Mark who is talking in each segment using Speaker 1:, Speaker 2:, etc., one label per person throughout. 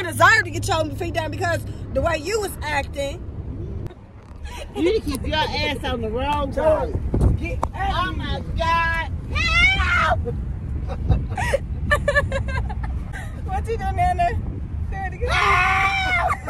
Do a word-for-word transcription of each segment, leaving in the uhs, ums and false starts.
Speaker 1: I deserve to get your feet down because the way you was acting.
Speaker 2: You need to keep your ass on the wrong side. Oh my God! Help!
Speaker 1: What you doing, Nana?
Speaker 2: Help!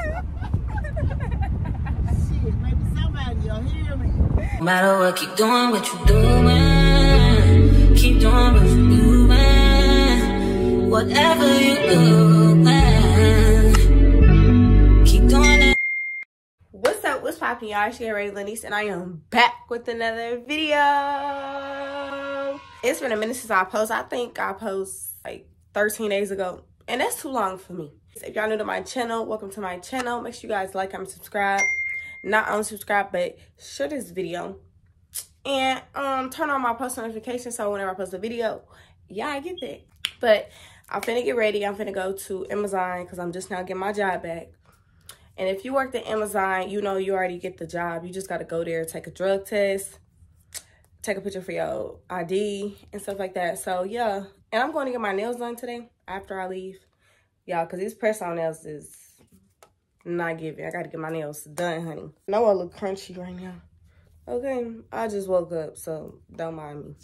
Speaker 2: Shit, maybe somebody will hear me.
Speaker 3: No matter what, keep doing what you're doing. Keep doing what you're doing. Whatever you do, man. Keep doing it.
Speaker 4: What's up? What's poppin', y'all? It's your Ray Lennice, and I am back with another video. It's been a minute since I posted. I think I posted like thirteen days ago, and that's too long for me. So if y'all new to my channel, welcome to my channel. Make sure you guys like, comment, subscribe. Not unsubscribe, but share this video. And um, turn on my post notifications so whenever I post a video, y'all get that. But I'm finna get ready. I'm finna go to Amazon because I'm just now getting my job back. And if you worked at Amazon, you know you already get the job. You just got to go there, take a drug test, take a picture for your I D and stuff like that. So, yeah. And I'm going to get my nails done today after I leave. Y'all, because these press-on nails is not giving. I got to get my nails done, honey. I know I look crunchy right now. Okay, I just woke up, so don't mind me.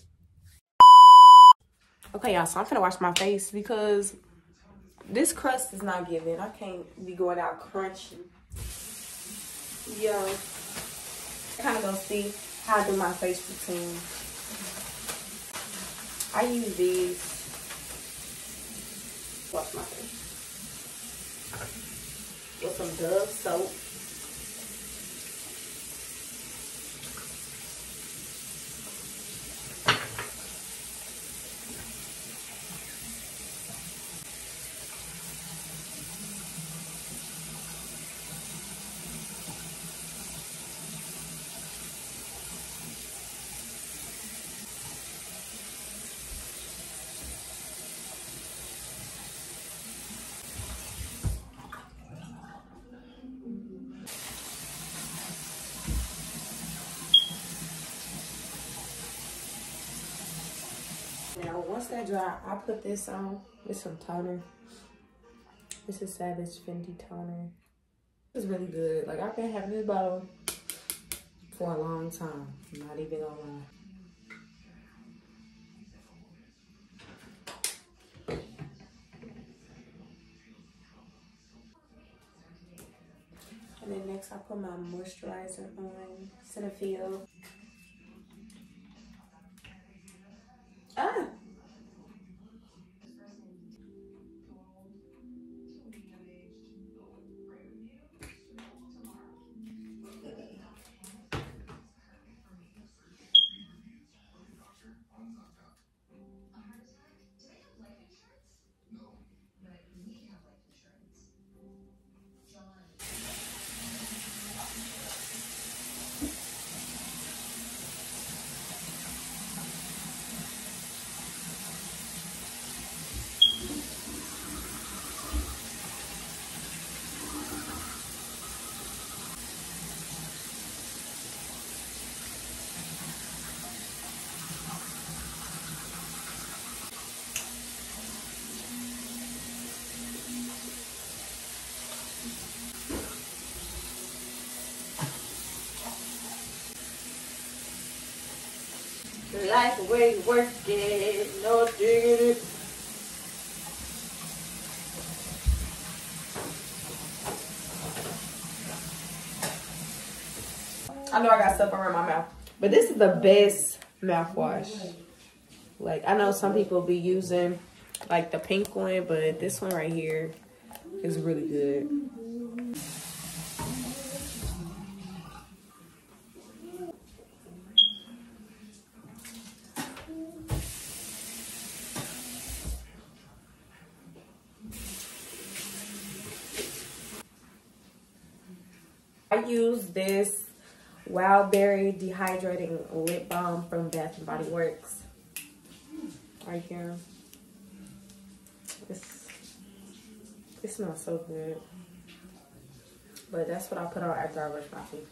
Speaker 4: Okay, y'all, so I'm finna wash my face because this crust is not giving. I can't be going out crunchy. Yo, I kind of gonna see how I do my face routine. I use these. Wash my face with some Dove soap. Now, once that dry, I put this on with some toner. This is Savage Fenty toner. It's really good. Like, I've been having this bottle for a long time. I'm not even gonna lie. And then next, I put my moisturizer on, Cetaphil. Ah! Life the way you work it, no diggity. I know I got stuff around my mouth, but this is the best mouthwash. Like, I know some people be using like the pink one, but this one right here is really good. I use this Wildberry Dehydrating Lip Balm from Bath and Body Works. Right here. It's, it smells so good. But that's what I put on after I brush my teeth.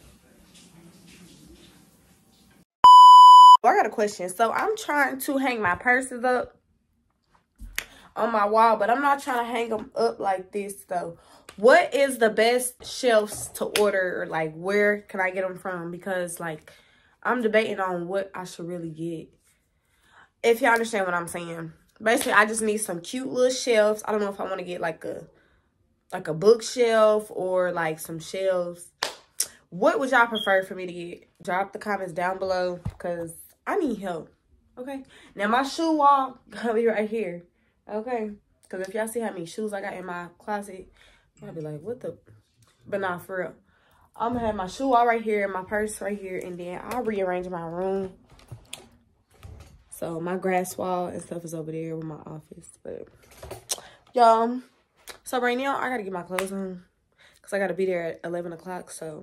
Speaker 4: I got a question. So I'm trying to hang my purses up on my wall, but I'm not trying to hang them up like this though. What is the best shelves to order, or like where can I get them from? Because like I'm debating on what I should really get. If y'all understand what I'm saying. Basically, I just need some cute little shelves. I don't know if I want to get like a like a bookshelf or like some shelves. What would y'all prefer for me to get? Drop the comments down below because I need help. Okay. Now my shoe wall gonna be right here. Okay. Because if y'all see how many shoes I got in my closet, y'all be like, what the? But nah, for real. I'm gonna have my shoe wall right here, my purse right here, and then I'll rearrange my room. So my grass wall and stuff is over there with my office. But y'all, so right now I gotta get my clothes on because I gotta be there at eleven o'clock. So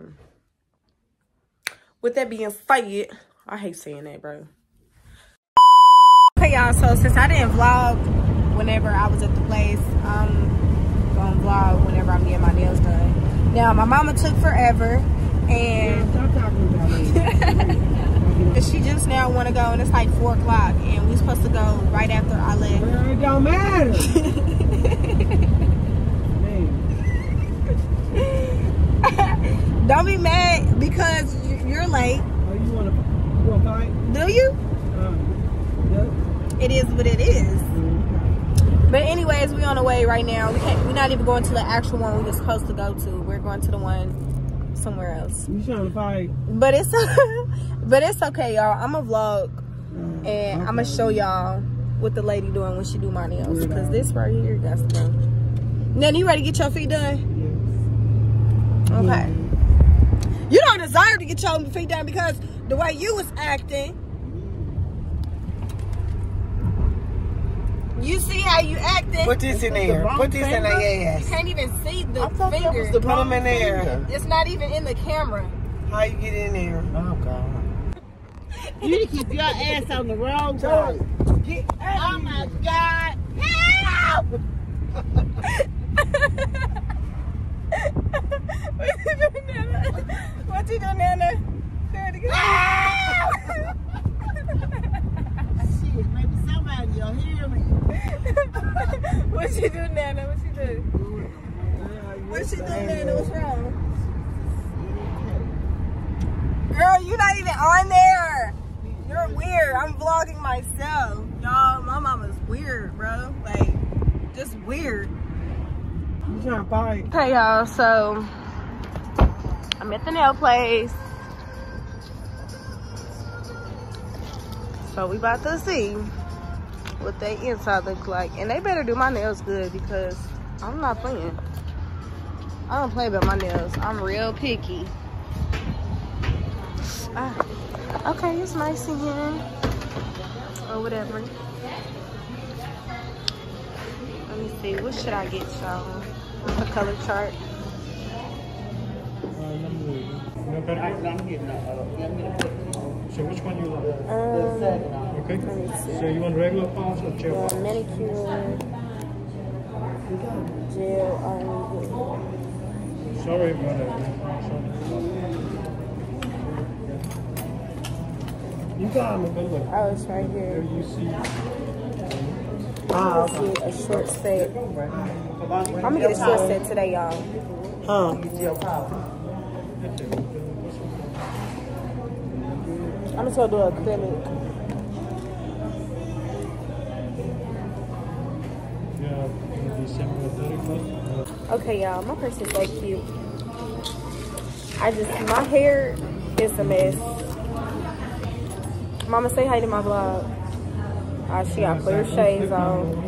Speaker 4: with that being said, I hate saying that, bro. Okay, y'all, so since I didn't vlog whenever I was at the place, I'm gonna vlog whenever I'm getting my nails done. Now, my mama took forever, and she just now want to go, and it's like four o'clock, and we supposed to go right after I left.
Speaker 2: Well, it don't matter.
Speaker 4: Don't be mad because you're late.
Speaker 2: Oh, you want to, you want to fight?
Speaker 4: Do you?
Speaker 2: Uh, yep.
Speaker 4: It is what it is.
Speaker 2: Mm-hmm.
Speaker 4: But anyways, we on the way right now. We can't. We're not even going to the actual one we were supposed to go to. We're going to the one somewhere else.
Speaker 2: You trying to fight?
Speaker 4: But it's but it's okay, y'all. I'm a vlog, and
Speaker 2: okay.
Speaker 4: I'm gonna show y'all what the lady doing when she do my nails. Because this right here got to go. Now, you ready to get your feet done? Yes. Okay.
Speaker 2: Yeah.
Speaker 1: You don't deserve to get your feet done because the way you was acting. You see how you acting?
Speaker 2: Put this in there. Put this in their ass.
Speaker 1: You can't even see the
Speaker 2: I thought that was
Speaker 1: finger.
Speaker 2: the Put them in there.
Speaker 1: It's not even in the camera.
Speaker 2: How you get in there? Oh, God.
Speaker 5: You need to keep your ass on the wrong side.
Speaker 2: Get
Speaker 5: Oh my God.
Speaker 1: Help! What you doing, Nana? What you doing, Nana? Help!
Speaker 5: Shit, maybe somebody will hear me.
Speaker 1: What you do, Nana? What you do? What you do, Nana? What's wrong? Girl, you're not even on there. You're weird. I'm vlogging myself. Y'all, my mama's weird, bro. Like, just weird.
Speaker 2: You trying to fight?
Speaker 4: Okay, y'all, so I'm at the nail place. So we about to see what they inside look like. And they better do my nails good because I'm not playing. I don't play about my nails. I'm real picky. Ah, okay, it's nice in here. Or whatever. Let me see, what should I get, y'all? A color chart.
Speaker 6: So which one you want?
Speaker 4: Um,
Speaker 6: Okay.
Speaker 4: let me see.
Speaker 6: So you want regular polish or gel
Speaker 4: Yeah,
Speaker 6: polish?
Speaker 4: manicure, gel, um,
Speaker 6: Sorry about that. Sorry. You got them. But look,
Speaker 4: oh, it's right
Speaker 6: there
Speaker 4: here.
Speaker 6: you see.
Speaker 2: Ah,
Speaker 4: Let's get a short set. I'm gonna get a short set today, y'all.
Speaker 2: huh?
Speaker 4: I'm just gonna do acrylic.
Speaker 6: Yeah, December thirty-first.
Speaker 4: Okay, y'all, my purse is so cute. I just, my hair is a mess. Mama, say hi to my vlog. Uh, she got clear shades on.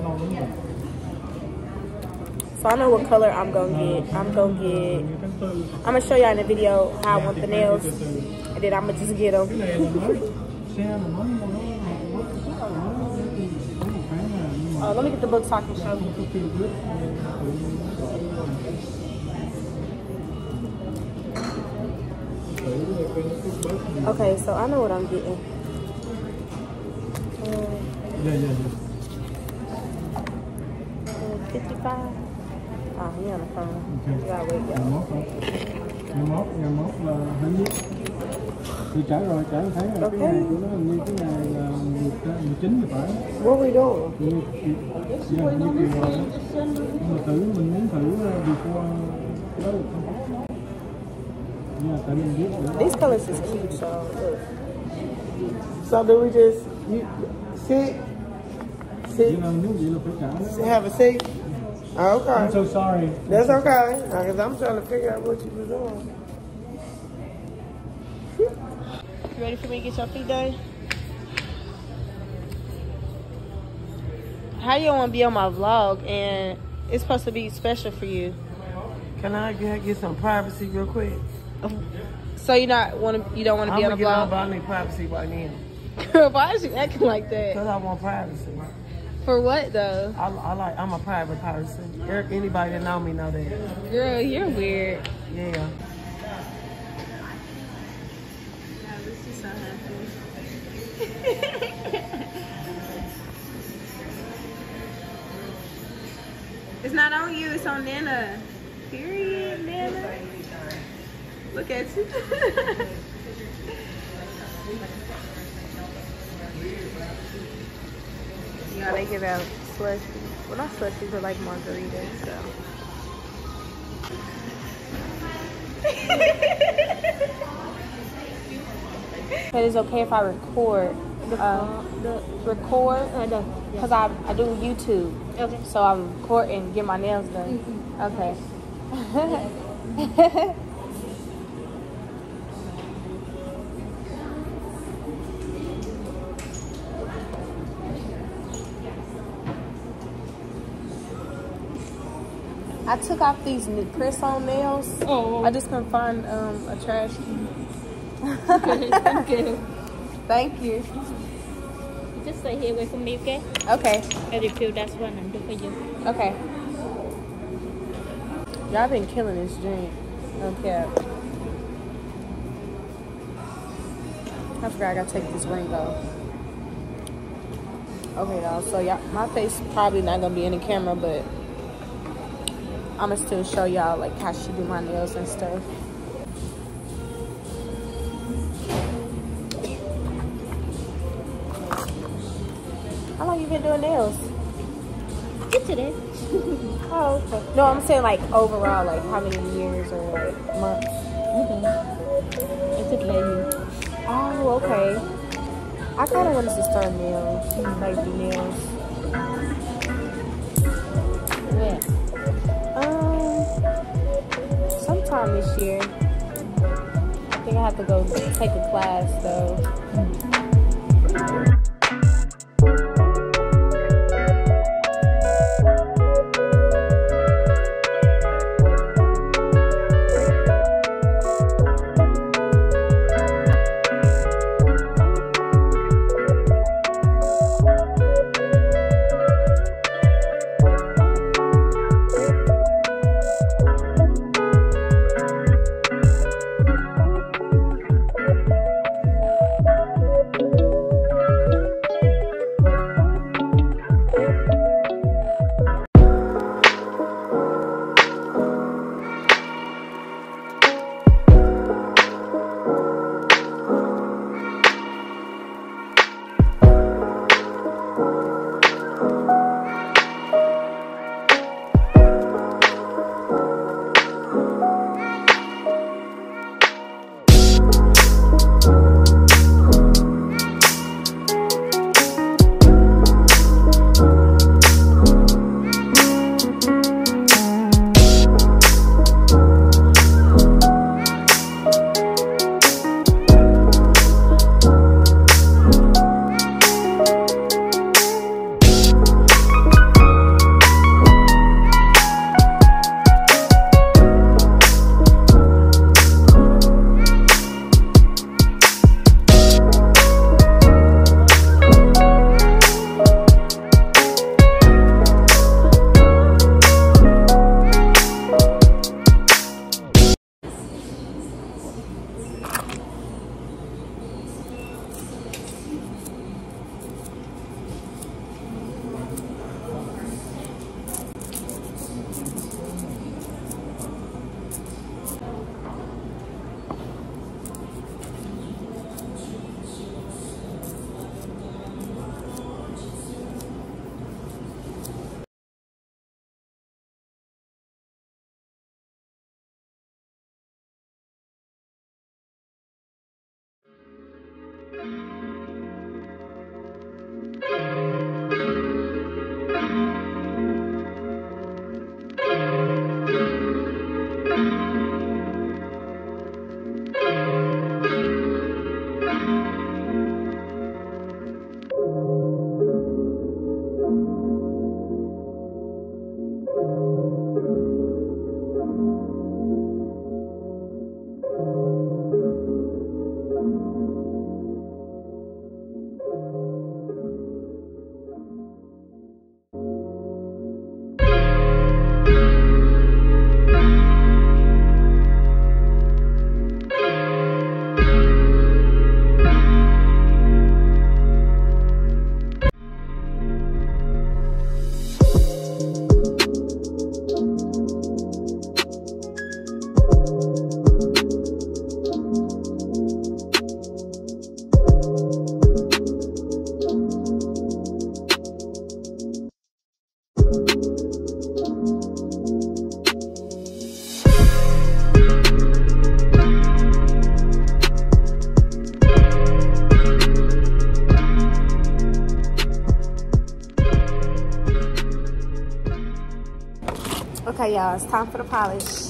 Speaker 4: So I know what color I'm gonna get. I'm gonna get, I'm gonna show y'all in the video how I want the nails. And then I'm gonna just get them. Uh, let me get the book so I can show you. Okay, so I know what I'm getting. Uh,
Speaker 6: Yeah, yeah, yeah.
Speaker 4: fifty-five. Oh, he on the phone. You gotta wait, y'all.
Speaker 6: Ngày mốt, ngày mốt là phải viết. Thì trả rồi, trả thấy là cái ngày của nó hình như cái ngày là mười chín thì phải.
Speaker 1: What we doing?
Speaker 6: Như như như kiểu rồi. Nhưng mà thử mình muốn thử việc qua đó được không? Yeah, tại mình viết được.
Speaker 1: These colors is cute, so look. So do we just you sit, sit,
Speaker 6: Nhưng mà nếu vậy là phải trả đó.
Speaker 1: have a seat? Okay.
Speaker 6: I'm so sorry.
Speaker 1: That's okay, because I'm trying to figure out what you were doing. You ready for me to get your feet done? How you want to be on my vlog and it's supposed to be special for you?
Speaker 2: Can I get, get some privacy real quick?
Speaker 1: So you not want to? You don't want to
Speaker 2: I'm
Speaker 1: be on
Speaker 2: gonna
Speaker 1: a
Speaker 2: get on,
Speaker 1: vlog?
Speaker 2: but I need privacy right now.
Speaker 1: Girl, why is you acting like that?
Speaker 2: Cause I want privacy.
Speaker 1: For what though?
Speaker 2: I, I like. I'm a private person. Er- Anybody that know me know that.
Speaker 1: Girl, you're weird.
Speaker 2: Yeah.
Speaker 1: It's not on you, it's on Nana. Period, Nana. Look at you. Yeah, they give out slushies. Well, not slushies, but like margaritas, so. But it's okay if I record. Uh, record because I, I do YouTube. Okay. So I'm recording, get my nails done. Okay. I took off these press-on nails. Oh. I just couldn't find um, a trash can.
Speaker 7: Okay, thank you.
Speaker 1: Thank you.
Speaker 7: Just stay here, wait for me, okay?
Speaker 1: Okay.
Speaker 7: I refill that one and do for you.
Speaker 1: Okay. Y'all been killing this drink. No cap. I forgot I gotta take this ring off. Okay, y'all. So y'all, my face probably not gonna be in the camera, but I'ma still show y'all like how she do my nails and stuff. How long you been doing nails?
Speaker 7: Just today.
Speaker 1: Oh, okay. No, I'm saying like overall, like how many years or like months?
Speaker 7: Okay. I took like you.
Speaker 1: Oh, okay. I kind of wanted to start nails, mm-hmm. like do nails.
Speaker 7: Where?
Speaker 1: Um, sometime this year. I think I have to go take a class though. Mm-hmm. y'all. It's time for the polish.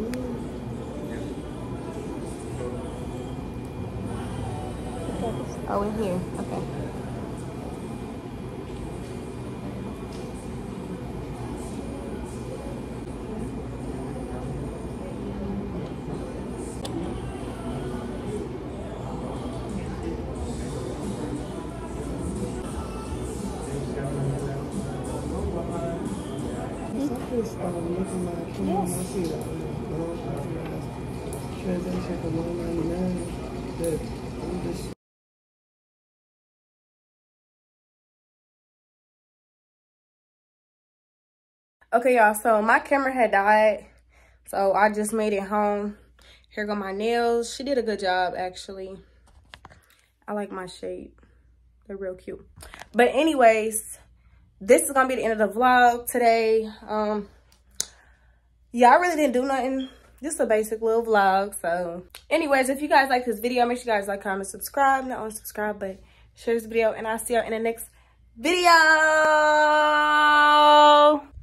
Speaker 1: Oh, in here. Okay.
Speaker 2: Transaction for one ninety-nine. That I'm just
Speaker 4: Okay, y'all, so my camera had died, so I just made it home. Here go my nails. She did a good job, actually. I like my shape. They're real cute. But anyways, this is gonna be the end of the vlog today. Um, yeah, I really didn't do nothing. Just a basic little vlog. So anyways, if you guys like this video, make sure you guys like, comment, subscribe. Not only subscribe, but share this video. And I'll see y'all in the next video.